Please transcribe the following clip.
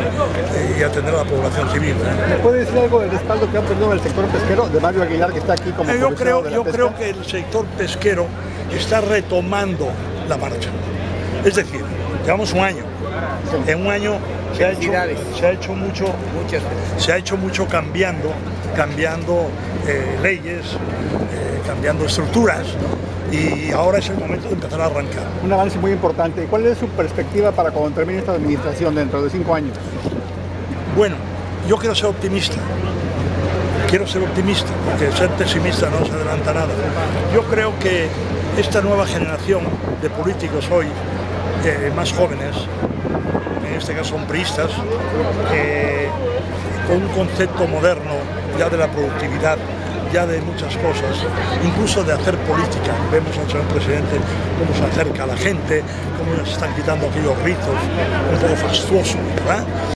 y atender a la población civil. ¿Me puede decir algo del respaldo que ha obtenido el sector pesquero de Mario Aguilar, que está aquí como comisionado de la pesca? Creo que el sector pesquero está retomando la marcha. Es decir, llevamos un año. En un año se ha hecho mucho cambiando leyes, cambiando estructuras, y ahora es el momento de empezar a arrancar. Un avance muy importante. ¿Cuál es su perspectiva para cuando termine esta administración dentro de 5 años? Bueno, yo quiero ser optimista. Porque ser pesimista no se adelanta nada. Yo creo que esta nueva generación de políticos hoy, más jóvenes, en este caso son priistas, con un concepto moderno ya de la productividad, ya de muchas cosas, incluso de hacer política. Vemos al señor presidente cómo se acerca a la gente, cómo se están quitando aquellos ritos un poco fastuosos, ¿verdad?